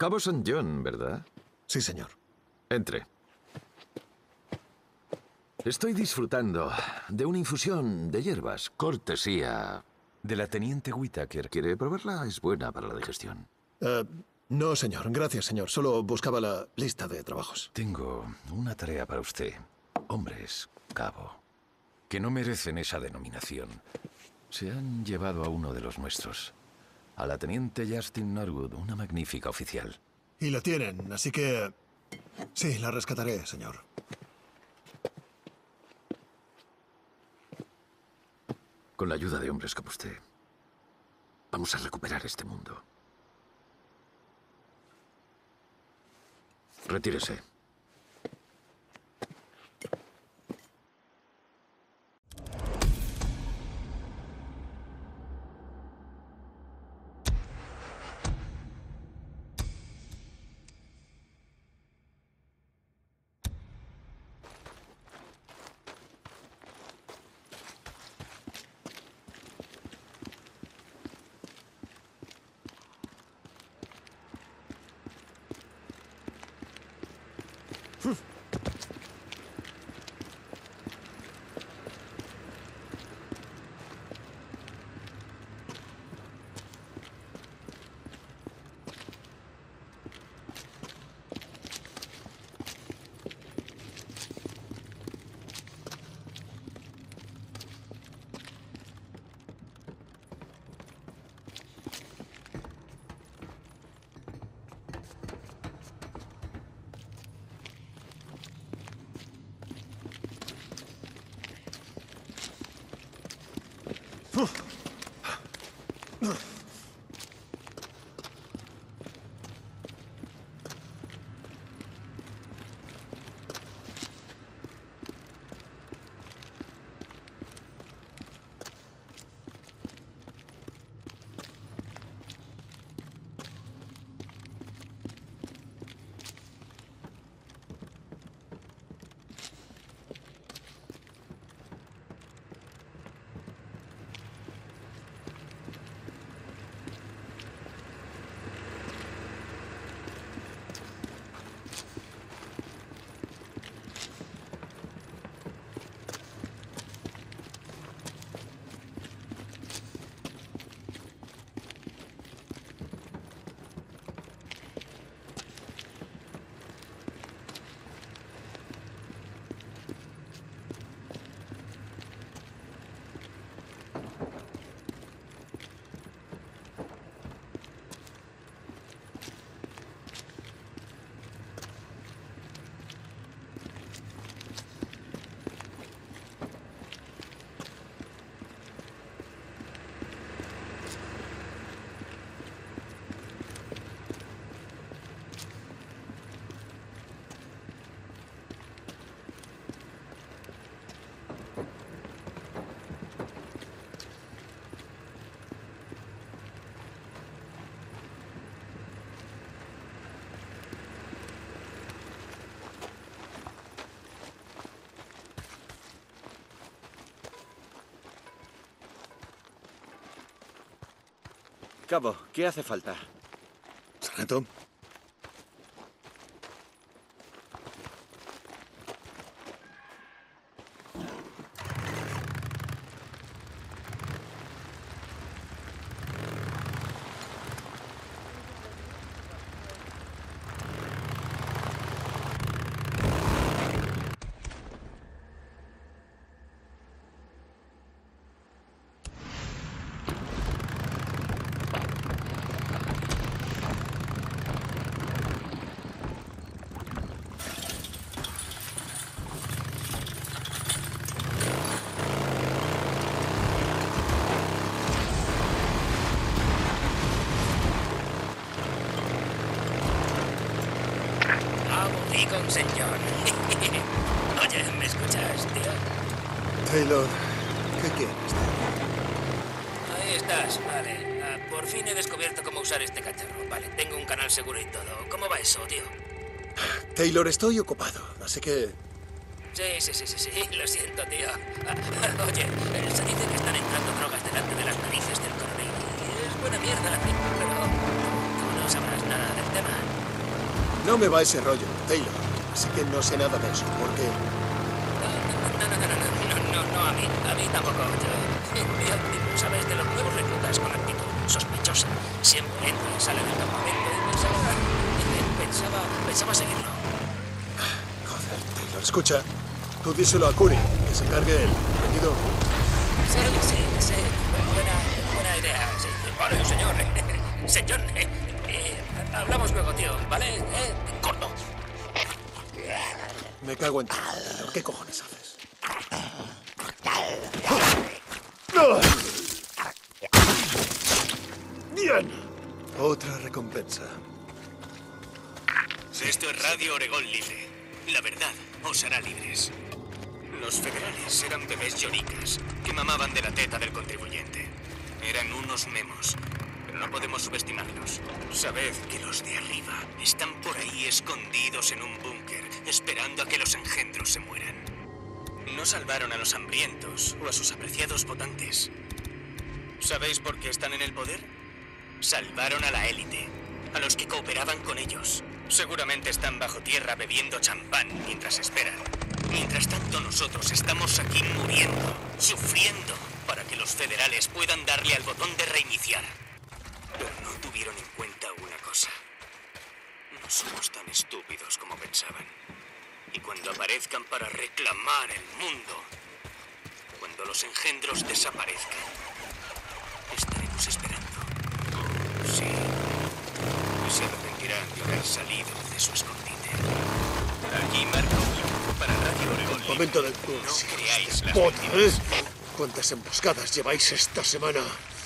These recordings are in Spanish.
Cabo St. John, ¿verdad? Sí, señor. Entre. Estoy disfrutando de una infusión de hierbas, cortesía de la teniente Whittaker. ¿Quiere probarla? Es buena para la digestión. No, señor. Gracias, señor. Solo buscaba la lista de trabajos. Tengo una tarea para usted. Hombres, cabo, que no merecen esa denominación. Se han llevado a uno de los nuestros. A la teniente Justin Norwood, una magnífica oficial. Y la tienen, así que... sí, la rescataré, señor. Con la ayuda de hombres como usted, vamos a recuperar este mundo. Retírese. Cabo, ¿qué hace falta? Sargento. Con señor. Oye, ¿me escuchas, tío? Taylor, ¿qué quieres? Ahí estás, vale. Por fin he descubierto cómo usar este cacharro. Vale, tengo un canal seguro y todo. ¿Cómo va eso, tío? Taylor, estoy ocupado, así que... Sí, lo siento, tío. Oye, se dice que están entrando drogas delante de las narices del coronel. Y es buena mierda, pero tú no sabrás nada del tema. No me va ese rollo, Taylor. Así que no sé nada de eso, porque... No, a mí tampoco. Yo, ¿sabes? De los nuevos reclutas con actitud sospechosa. Siempre entra y sale del campamento y pensaba seguirlo. Joder, Taylor, escucha. Tú díselo a Curry, que se encargue él. ¿Entendido? Sí. Buena idea. Sí. Vale, señor. Señor, hablamos luego, tío, ¿vale? Corto. Me cago en ti. Taylor. ¿Qué cojones haces? Bien. Otra recompensa. Esto es Radio Oregón Libre. La verdad os hará libres. Los federales eran bebés lloricas que mamaban de la teta del contribuyente. Eran unos memos, pero no podemos subestimarlos. Sabed que los de arriba están por ahí escondidos en un búnker, esperando a que los engendros se mueran. No salvaron a los hambrientos o a sus apreciados votantes. ¿Sabéis por qué están en el poder? Salvaron a la élite, a los que cooperaban con ellos. Seguramente están bajo tierra bebiendo champán mientras esperan. Mientras tanto, nosotros estamos aquí muriendo, sufriendo, para que los federales puedan darle al botón de reiniciar. Pero no tuvieron en cuenta una cosa. No somos tan estúpidos como pensaban. Y cuando aparezcan para reclamar el mundo, cuando los engendros desaparezcan, estaremos esperando. Sí. Y se arrepentirán de haber salido de su escondite. Aquí Marco, para Radio Oregón. Campamento del No creáis las Puta, mentiras. ¿Cuántas emboscadas lleváis esta semana?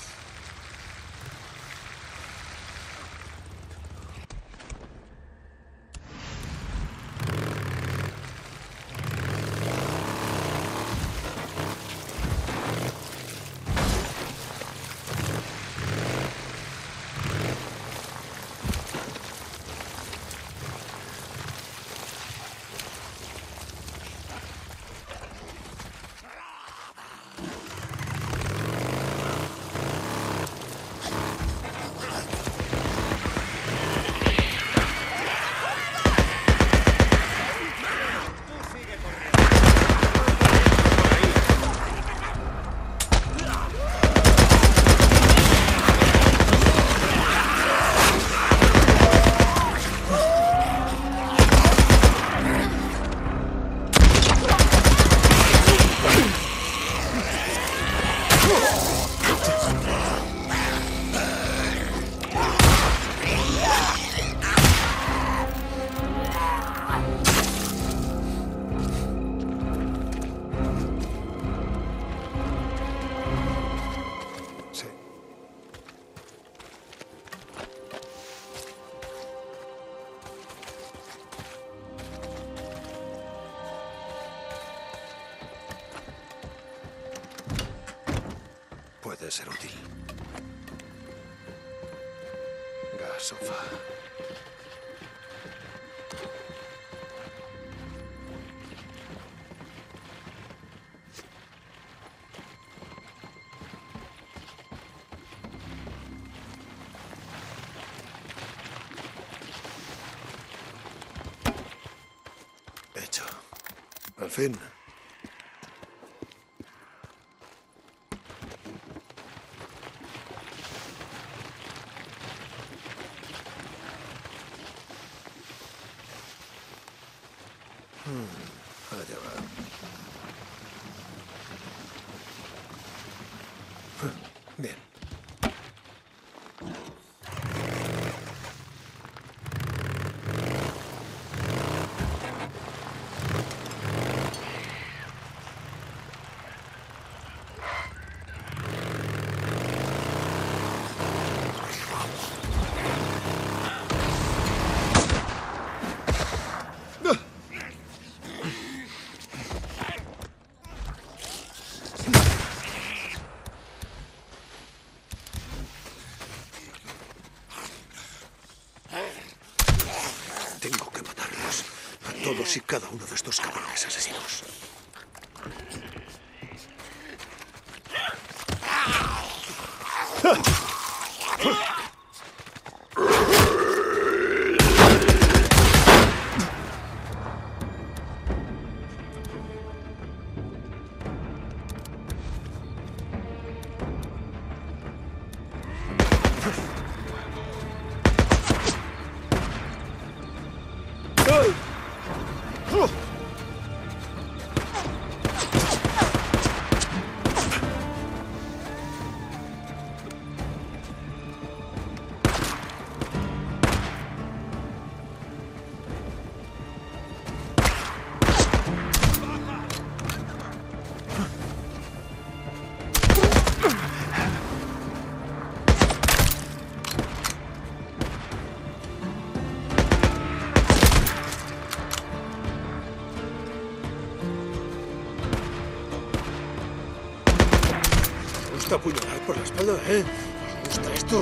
Puede ser útil. Gasofa. Hecho. Al fin. Allá va. Bien. Tengo que matarlos. A todos y cada uno de estos cabrones asesinos. Apuñalar por la espalda, ¿eh? ¿Os gusta esto?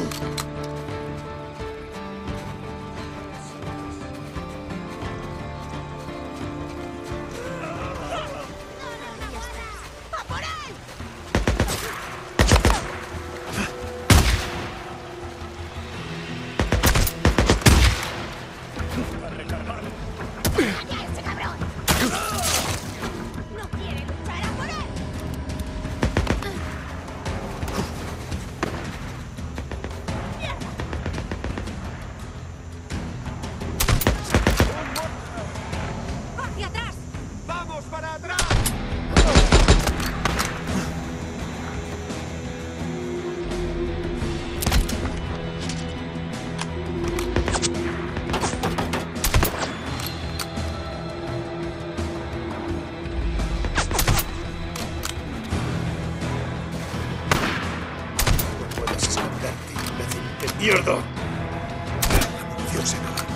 ¡Mierda! La munición se acaba.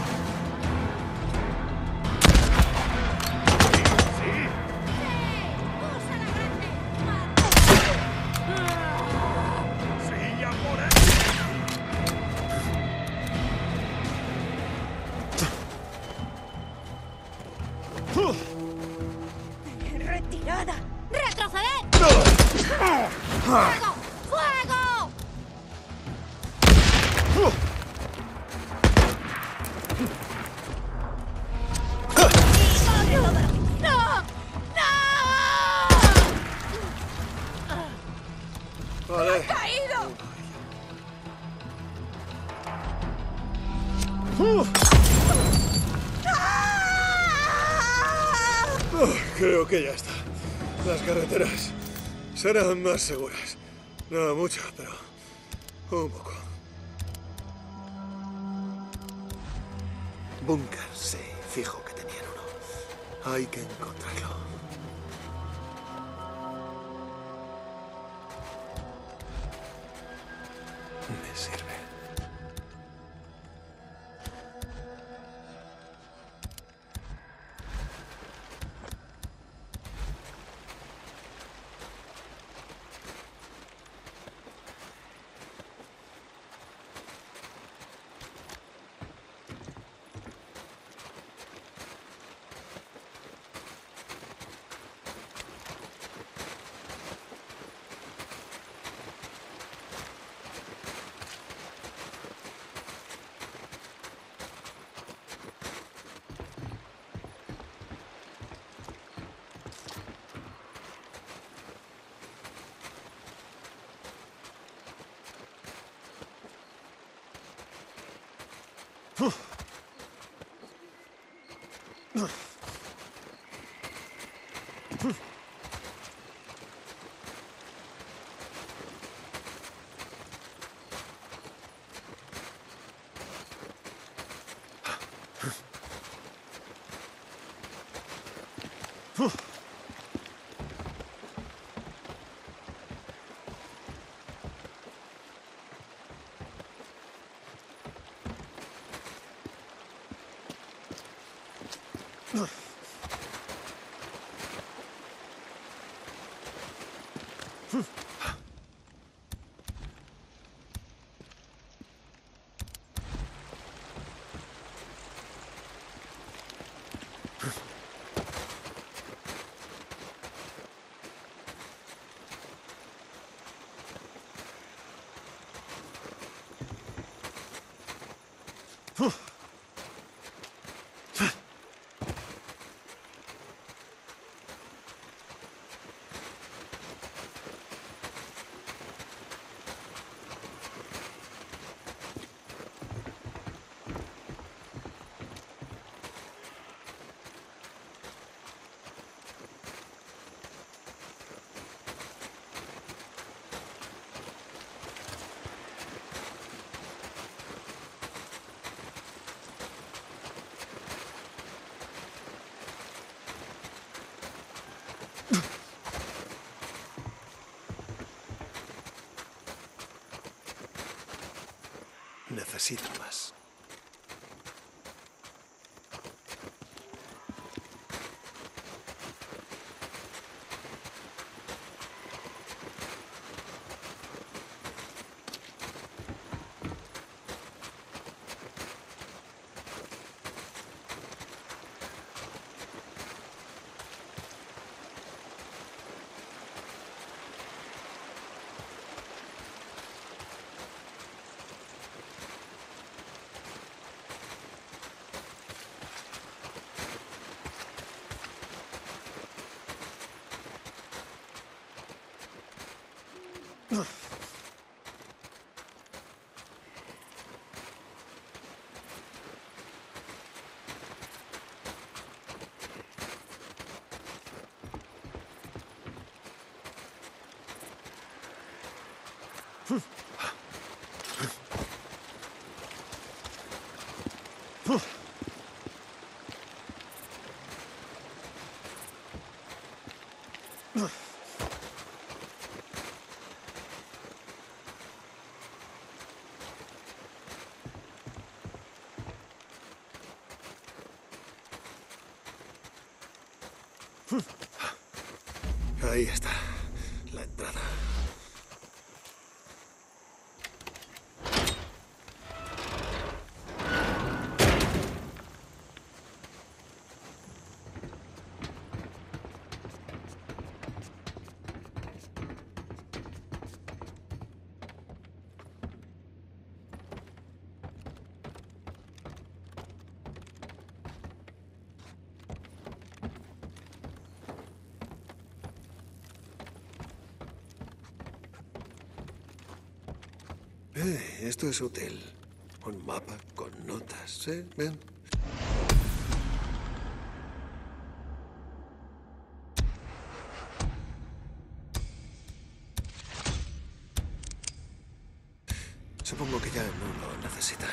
¡Retirada! ¡Retroceder! ¡Fuego! ¡Fuego! ¡No! ¡No! Vale. ¡Ha caído! Creo que ya está. Las carreteras serán más seguras. No mucho, pero un poco. Búnker, sí, fijo que tenían uno. Hay que encontrarlo. Me sirve. necesitan más. Ahí está, la entrada. Esto es útil. Un mapa con notas, ¿eh? Ven. Supongo que ya no lo necesitan.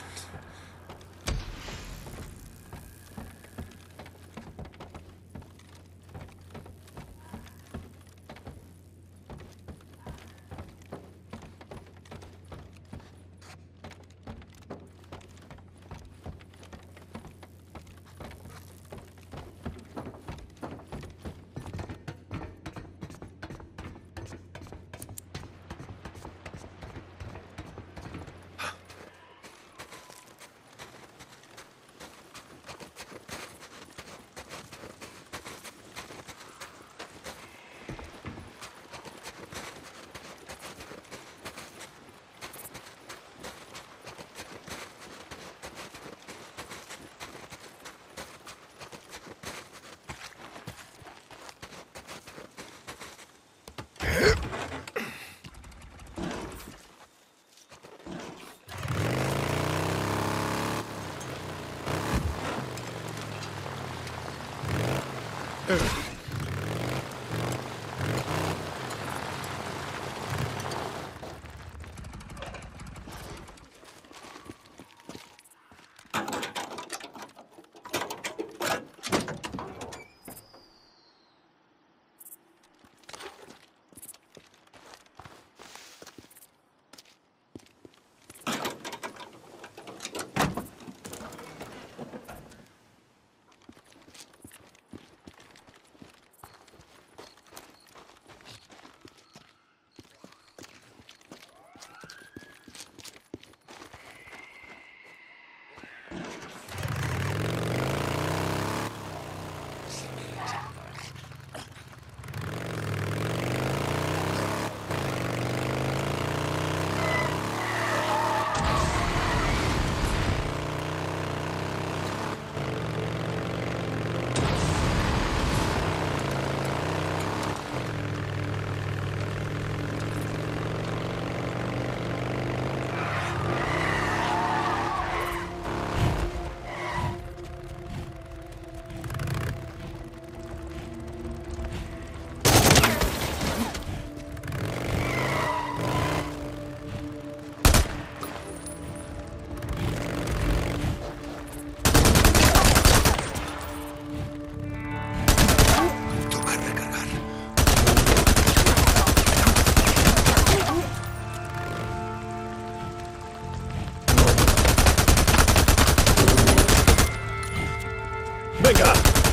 ¡Venga!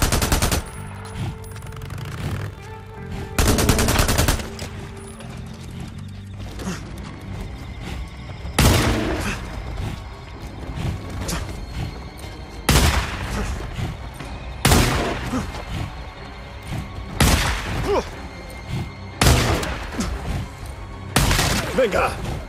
¡Venga!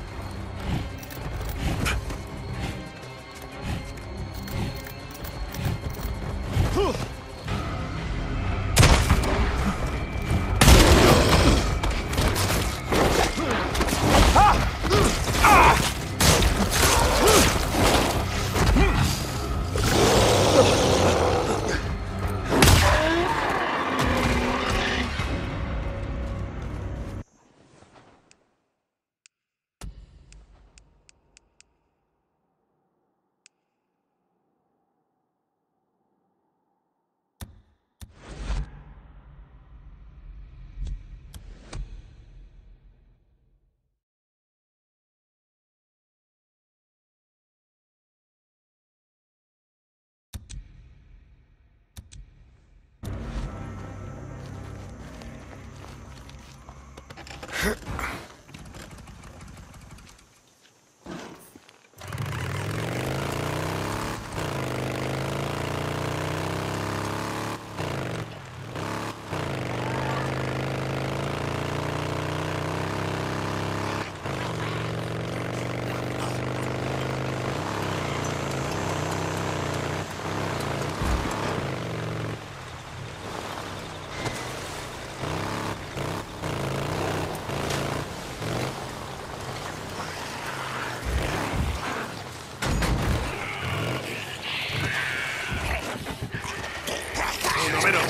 Uno menos.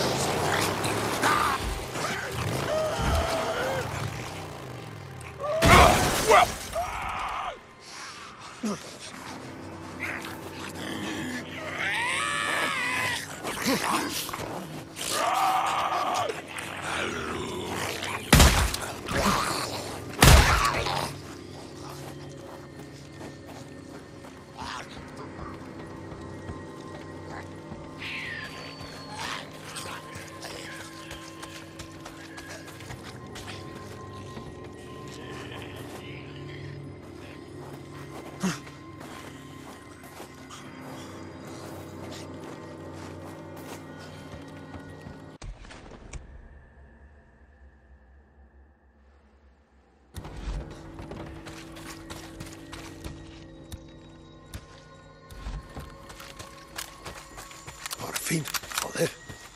Por fin, joder.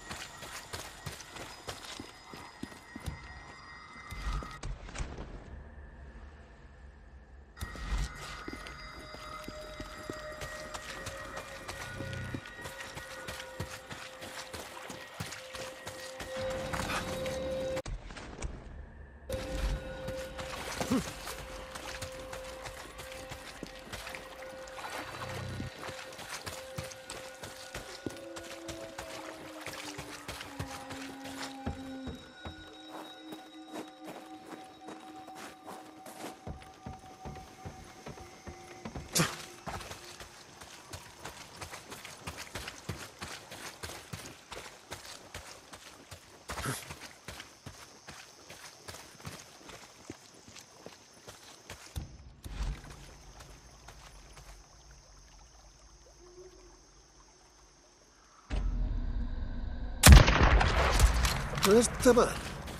No está mal.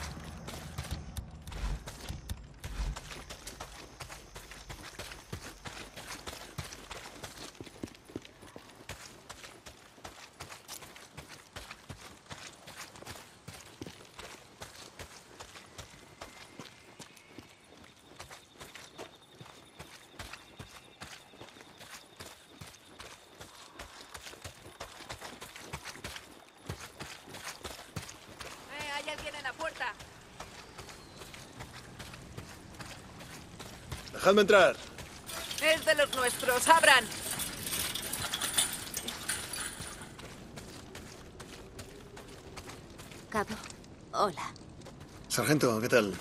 Hay alguien en la puerta. Dejadme entrar. Es de los nuestros. ¡Abran! Cabo, hola. Sargento, ¿qué tal?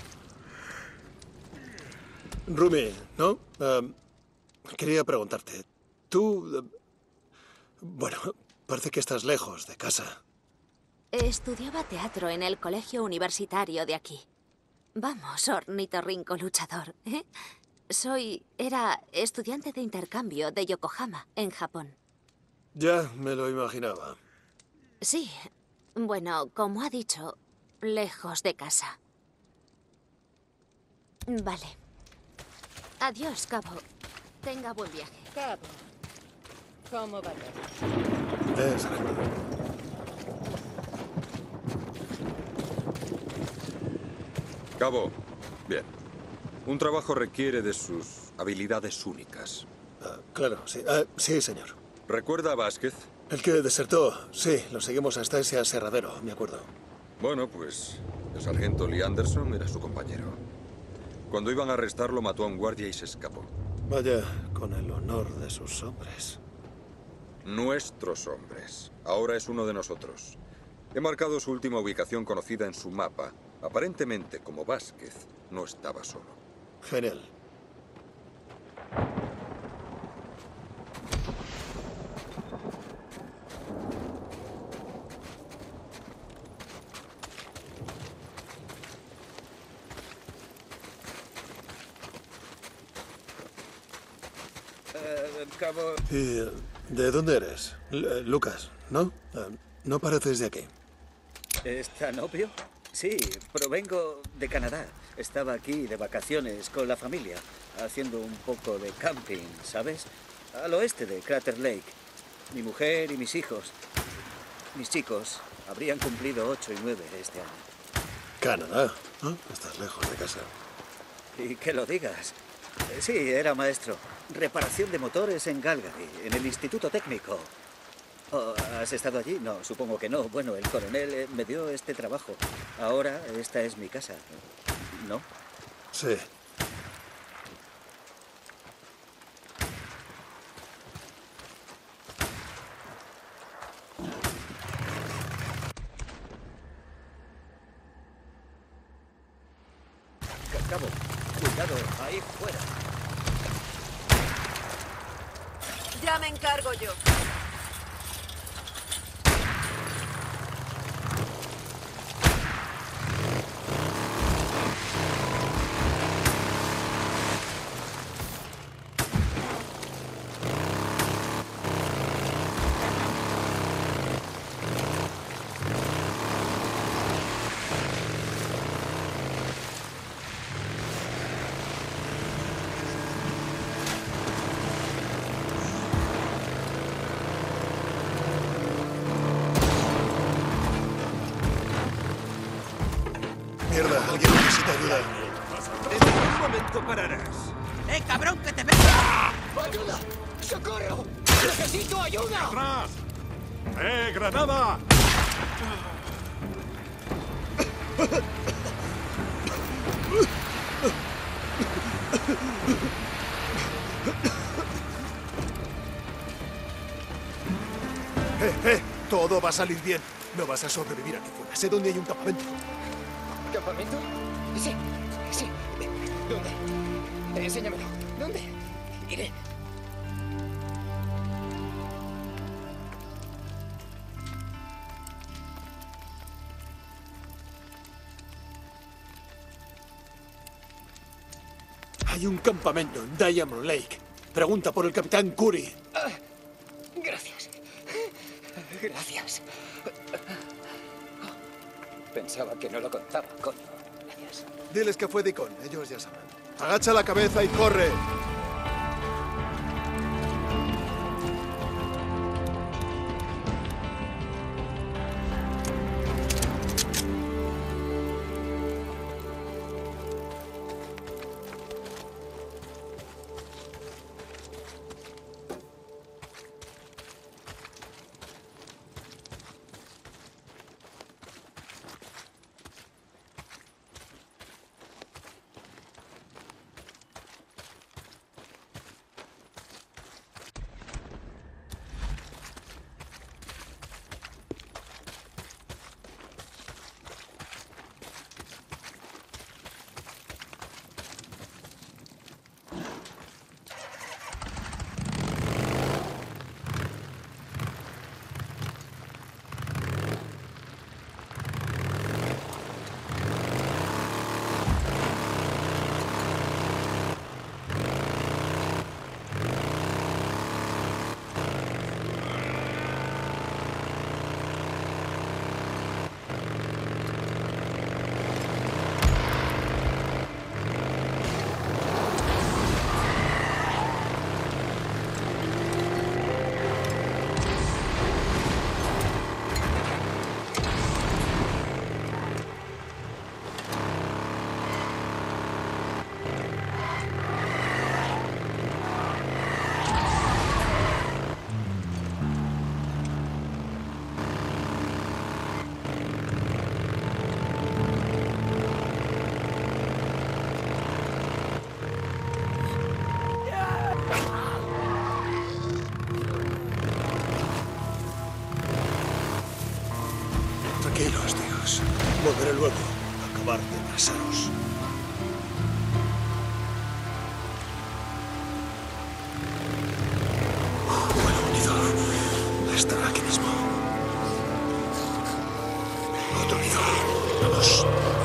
Rumi, ¿no? Quería preguntarte. Tú... bueno, Parece que estás lejos de casa. Estudiaba teatro en el colegio universitario de aquí. Vamos, ornitorrinco luchador, ¿eh? Era estudiante de intercambio de Yokohama, en Japón. Ya me lo imaginaba. Sí, bueno, como ha dicho, lejos de casa. Vale. Adiós, Cabo. Tenga buen viaje. Cabo, ¿cómo va todo? Es grande. Cabo, bien. Un trabajo requiere de sus habilidades únicas. Claro, sí. Sí, señor. ¿Recuerda a Vázquez? El que desertó, sí, lo seguimos hasta ese aserradero, me acuerdo. Bueno, pues el sargento Lee Anderson era su compañero. Cuando iban a arrestarlo, mató a un guardia y se escapó. Vaya, con el honor de sus hombres. Nuestros hombres. Ahora es uno de nosotros. He marcado su última ubicación conocida en su mapa. Aparentemente, como Vázquez, no estaba solo. Genial. Cabo... ¿Y de dónde eres? Lucas, ¿no? No pareces de aquí. ¿Es tan obvio? Sí, provengo de Canadá. Estaba aquí de vacaciones con la familia, haciendo un poco de camping, ¿sabes? Al oeste de Crater Lake. Mi mujer y mis hijos. Mis chicos habrían cumplido 8 y 9 este año. Canadá, ¿no? Estás lejos de casa. Y que lo digas. Sí, era maestro. Reparación de motores en Calgary, en el Instituto Técnico. Oh, ¿has estado allí? No, supongo que no. Bueno, el coronel me dio este trabajo. Ahora esta es mi casa. ¿No? Sí. Cabo, cuidado, ahí fuera. Ya me encargo yo. Mierda, alguien necesita ayuda. En ningún momento pararás. Cabrón, que te veo! ¡Ayuda! ¡Socorro! ¡Necesito ayuda! ¡Atrás! Granada! Todo va a salir bien. No vas a sobrevivir aquí fuera. Sé dónde hay un campamento. ¿Campamento? Sí, sí. ¿Dónde? Enséñamelo. ¿Dónde? Iré. Hay un campamento en Diamond Lake. Pregunta por el capitán Curry. Gracias. Gracias. Pensaba que no lo contaba, coño. Gracias. Diles que fue Deacon. Ellos ya saben. Agacha la cabeza y corre. Tranquilos, tíos. Volveré luego a acabar de abrasaros. Vuelo unido. Estará aquí mismo. Otro unido. Vamos.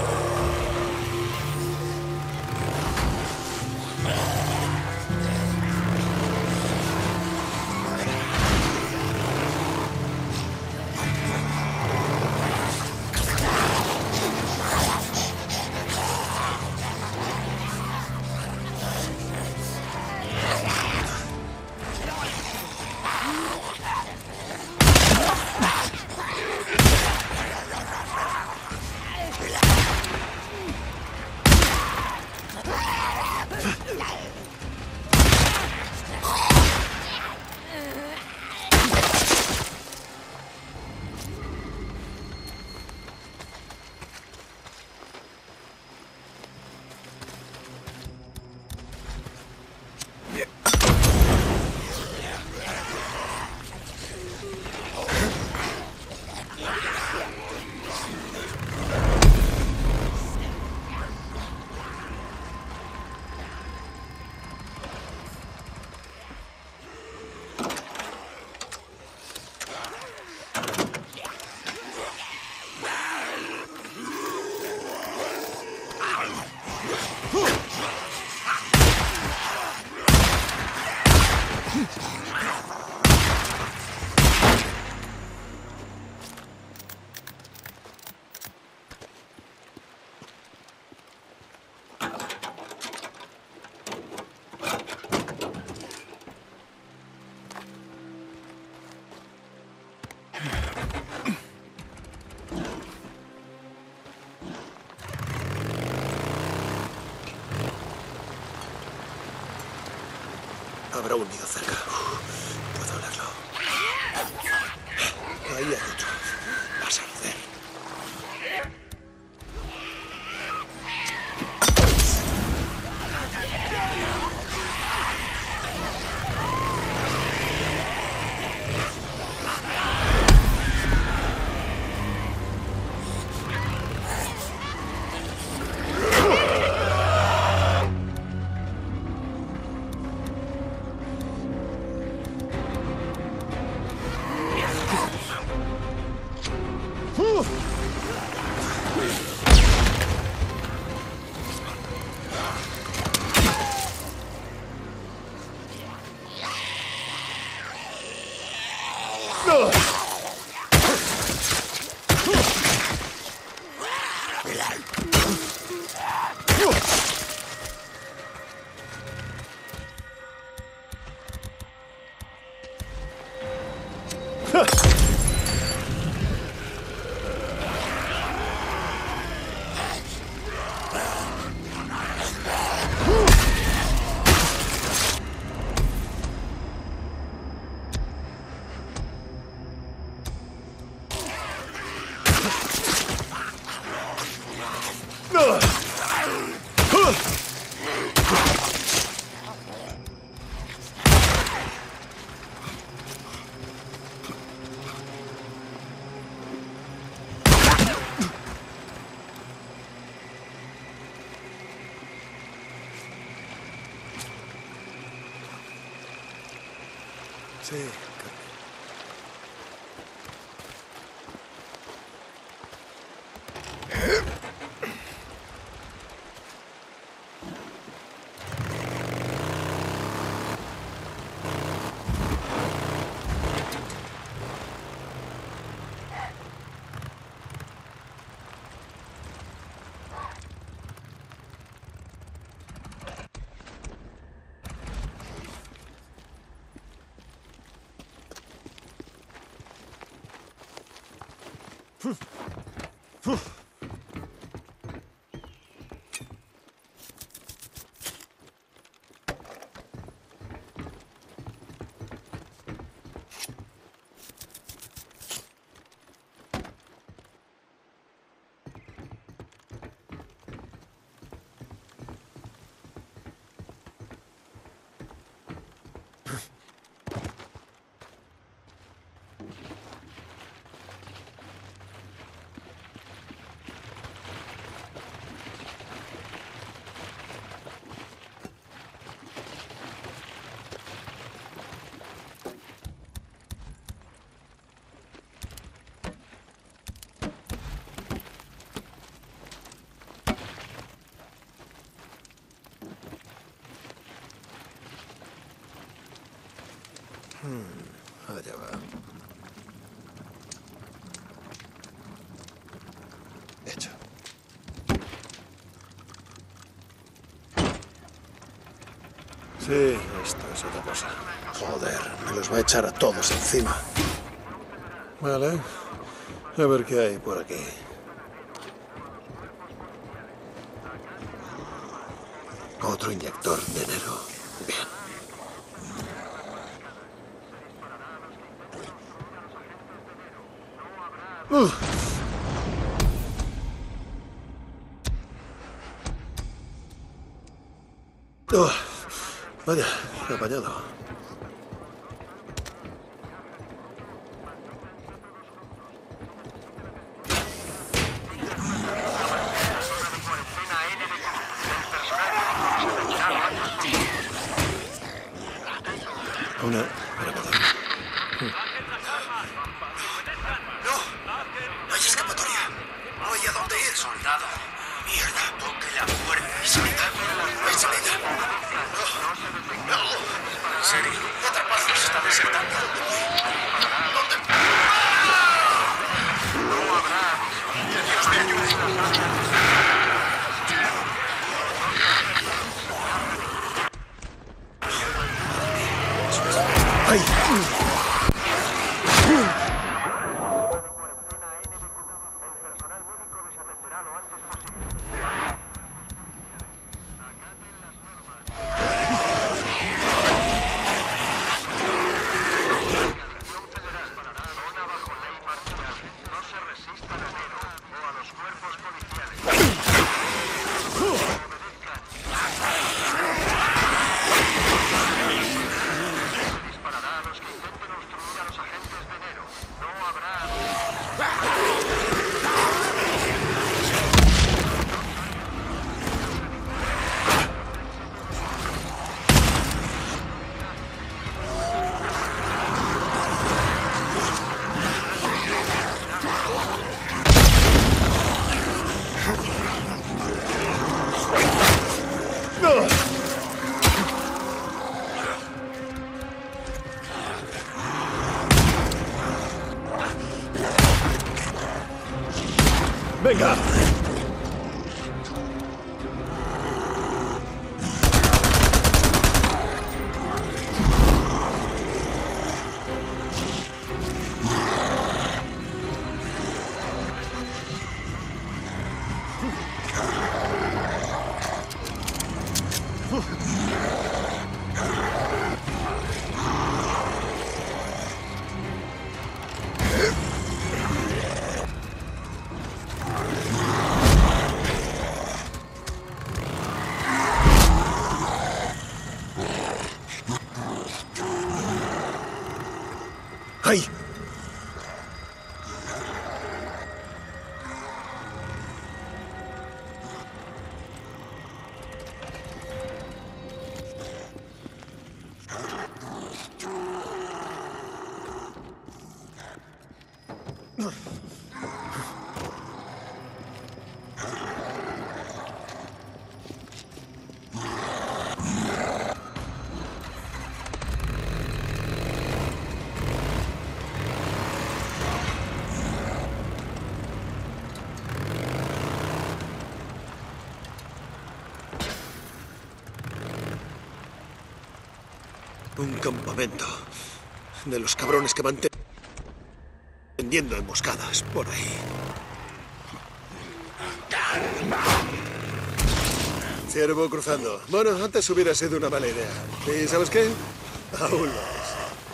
Habrá un nido cerca. Puedo olerlo. Ahí hay otro. Vas a arder. Sí, Carmen. Sí, esto es otra cosa. Joder, me los va a echar a todos encima. Vale. A ver qué hay por aquí. Otro inyector de enero. Bien. Vaya, qué apañado. Una... ¡No! ¡No hay escapatoria! ¡No hay a dónde ir! ¡Soldado! ¡Mierda! ¡Toque la puerta! ¡Hay salida! ¡No hay salida! ¡No! ¡No! ¿En serio? ¡Atrapados! ¡Se está desertando! ¿Dónde? ¡No habrá! ¡Dios me ayude! ¡Ay! ¡Venga! ¡Ay! Un campamento de los cabrones que van tendiendo emboscadas por ahí. Ciervo cruzando. Bueno, antes hubiera sido una mala idea. ¿Y sabes qué? Aún lo es.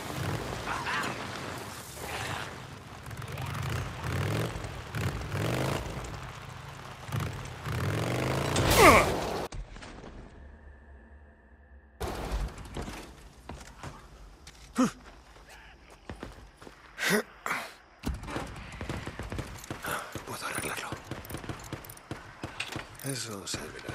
Puedo arreglarlo. Eso servirá.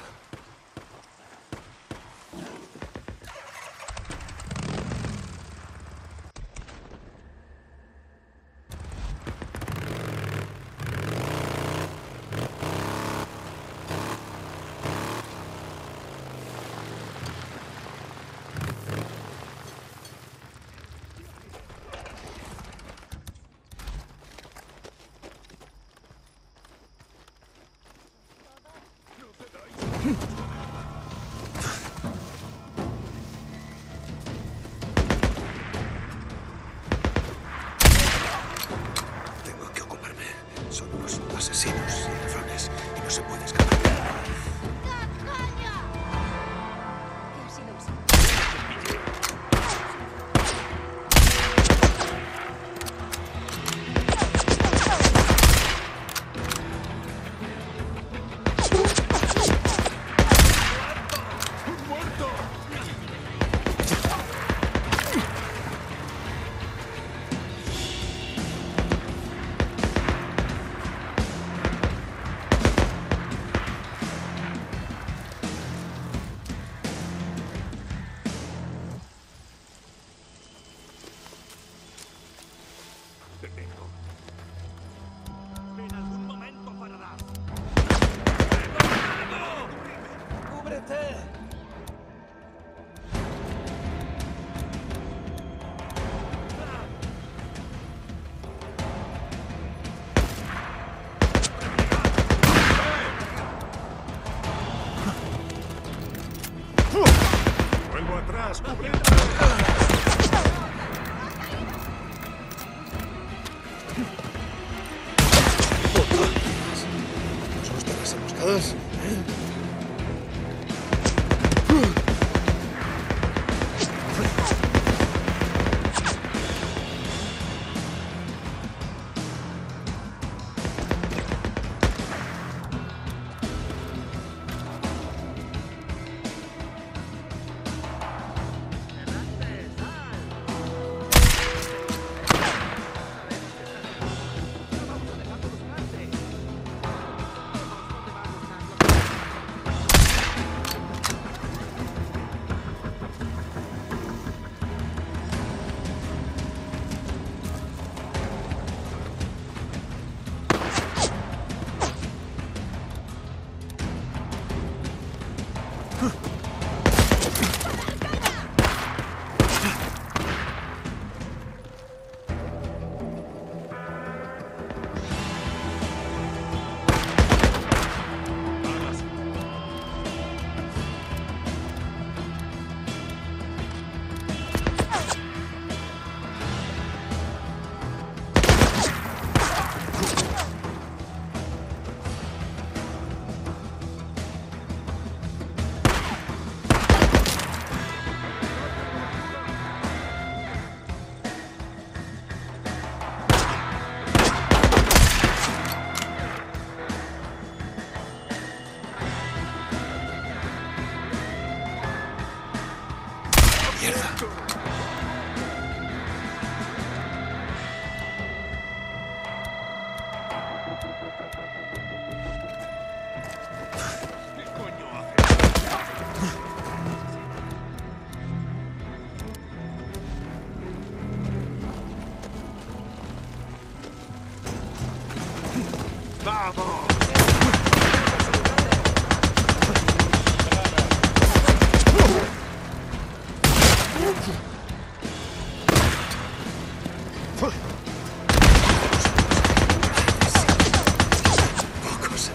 asesinos y ladrones y no se puede escapar. En algún momento parará. ¡Cúbrete! Vuelvo atrás, cubrid. ¿Nos gustan las emboscadas? ¡Vamos! Pocos.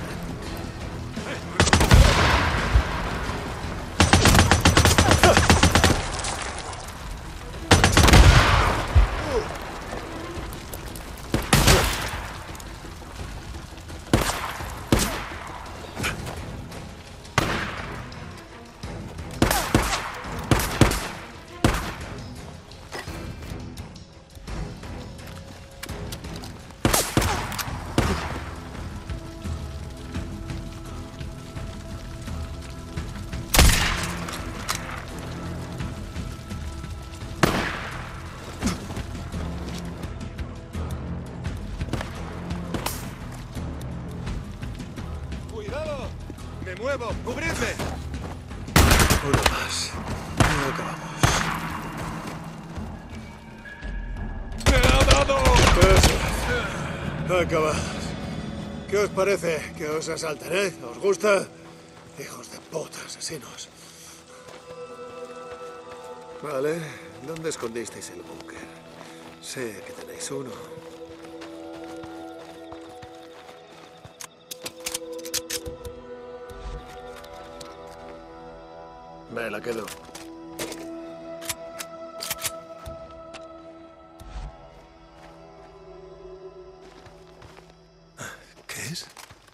¡Cuidado! ¡Me muevo! ¡Cubridme! Uno más. No acabamos. ¡Me ha dado! Eso. Acabados. ¿Qué os parece que os asalten, eh? ¿Os gusta? Hijos de puta, asesinos. Vale. ¿Dónde escondisteis el búnker? Sé que tenéis uno. Me la quedo. ¿Qué? dices?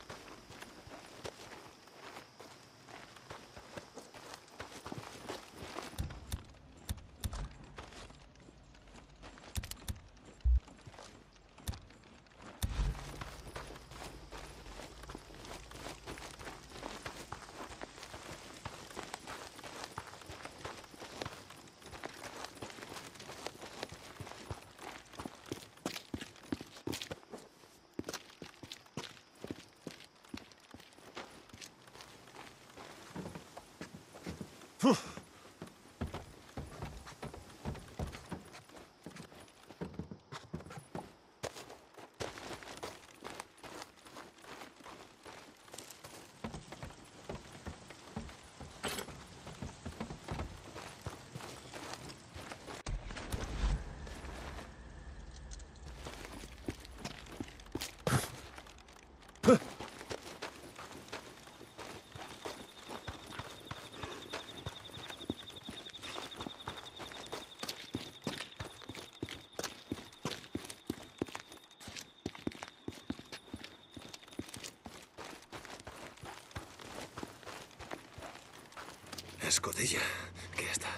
Escotilla. ¿Qué está?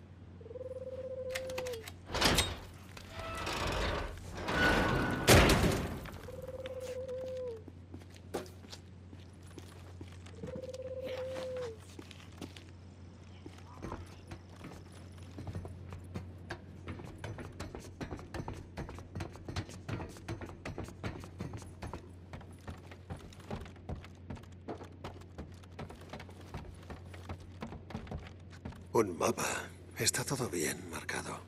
Un mapa. Está todo bien marcado.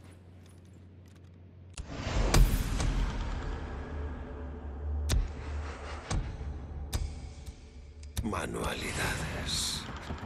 Manualidades.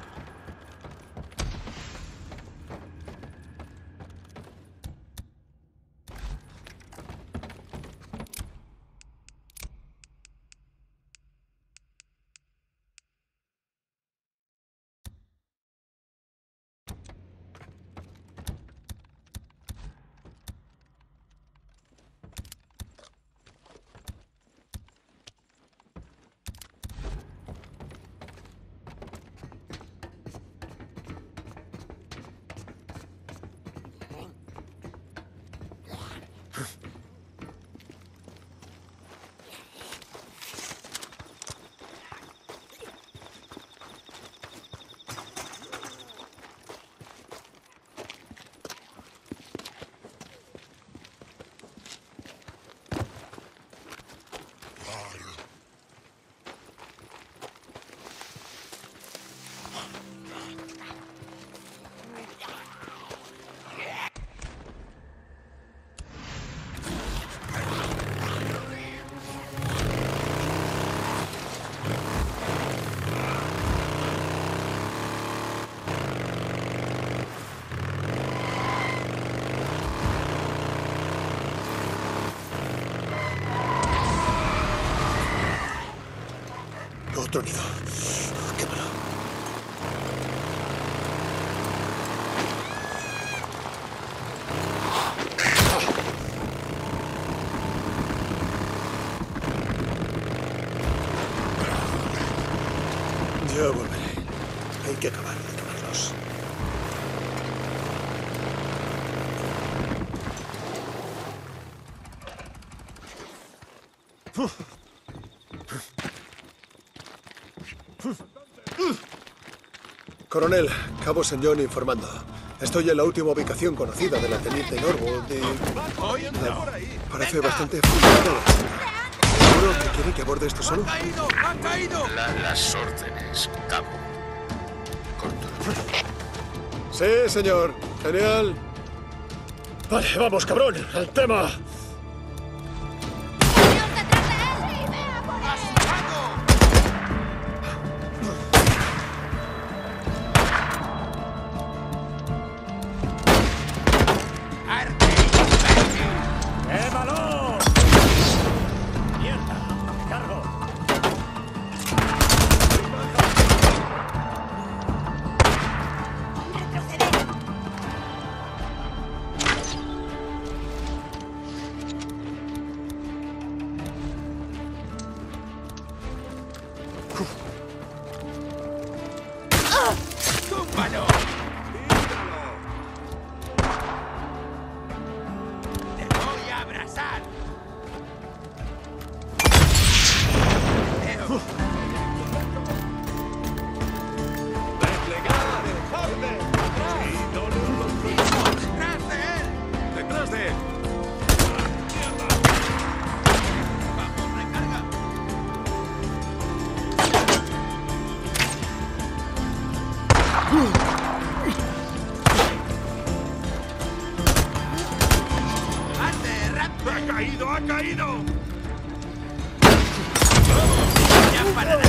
Otro nido. Quémalo. Ya volveré. Hay que acabar de quemarlos. Coronel, Cabo St. John informando. Estoy en la última ubicación conocida de la teniente Norwood y... Parece bastante frustrada. ¿Seguro que quiere que aborde esto solo? ¡Han caído! Las órdenes, Cabo. Corto. Sí, señor. Genial. Vale, vamos, cabrón. Al tema. ¡Túmbalo! ¡Te voy a abrazar! ¡Replegad! ¡Dejadme! ¡Sí, no lo olvidéis! ¡Detrás de él! ¡Detrás de él! ¡Vamos, recarga! ¡Ande, rápido! ¡Ha caído! ¡Ha caído! ¡Ya parará!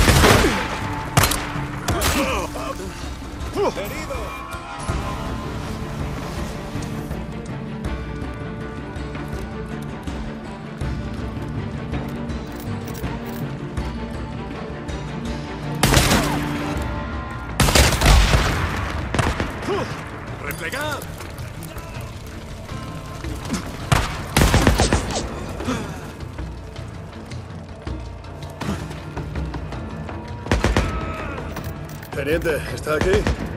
¡Herido! ¡Replegad! Teniente, ¿está aquí?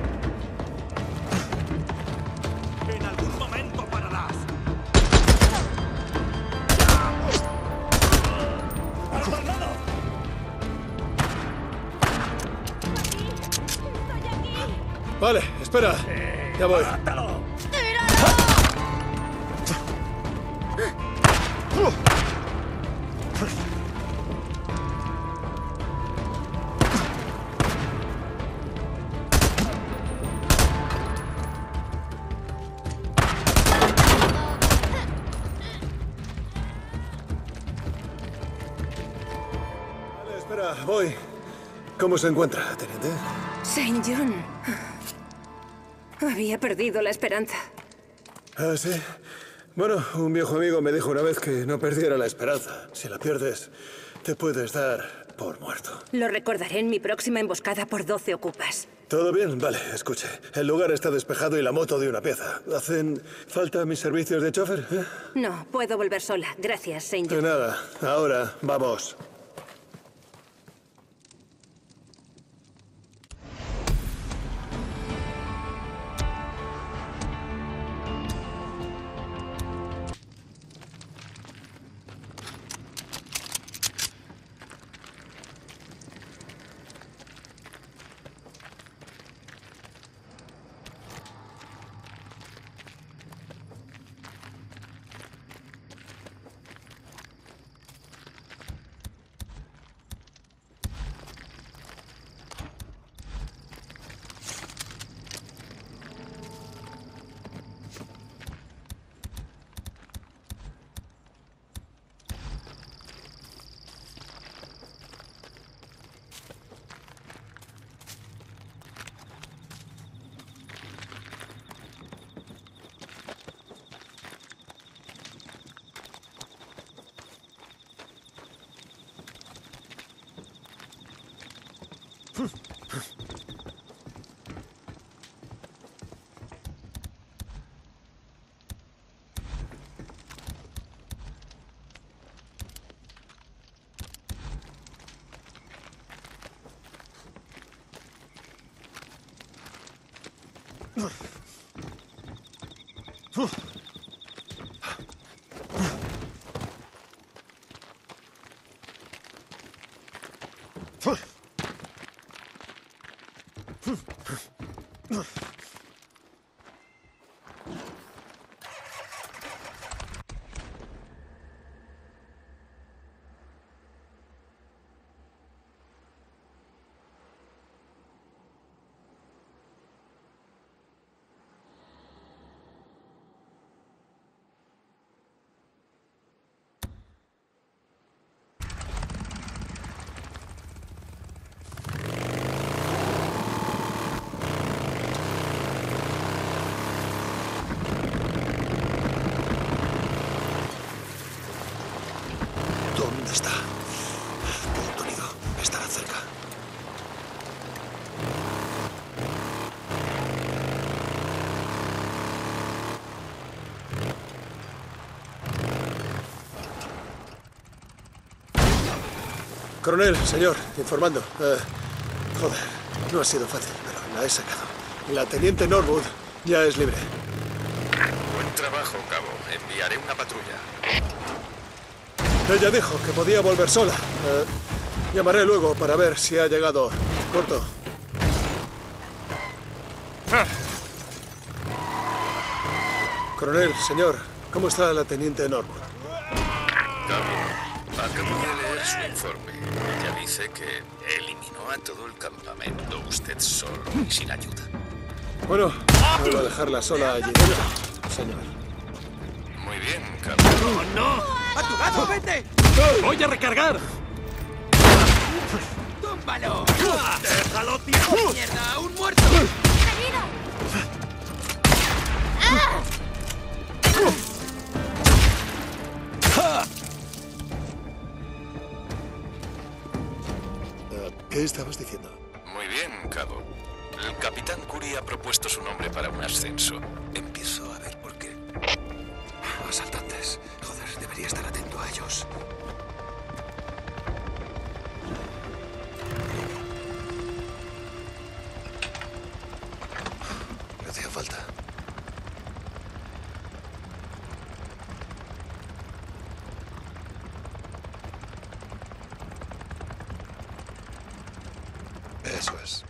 En algún momento pararás. Vale, espera. Ya voy. Vale, espera, voy. ¿Cómo se encuentra, teniente? Saint John. Había perdido la esperanza. Ah, sí. Bueno, un viejo amigo me dijo una vez que no perdiera la esperanza. Si la pierdes, te puedes dar por muerto. Lo recordaré en mi próxima emboscada por 12 ocupas. ¿Todo bien? Vale, escuche. El lugar está despejado y la moto de una pieza. ¿Hacen falta mis servicios de chofer? No, puedo volver sola. Gracias, Saint De John. nada. Ahora, vamos. ¿Dónde está? Punto unido. Estará cerca. Coronel, señor, informando. Joder, no ha sido fácil, pero la he sacado. La teniente Norwood ya es libre. Buen trabajo, cabo. Enviaré una patrulla. Ella dijo que podía volver sola. Llamaré luego para ver si ha llegado. Corto. Coronel, señor, ¿cómo está la teniente Norwood? Cabo, acabo de leer su informe. Ella dice que eliminó a todo el campamento, usted solo y sin ayuda. Bueno, vuelvo a dejarla sola allí. Señor. Muy bien, cabo. ¡No! ¡A tu lado, vete! ¡Voy a recargar! ¡Túmbalo! ¡Déjalo, tío! ¡Mierda! ¡Un muerto! ¿Qué estabas diciendo? Muy bien, cabo. El capitán Curie ha propuesto su nombre para un ascenso. Empiezo a ver por qué. Asaltantes. Joder, debería estar atento a ellos. Me hacía falta. Eso es.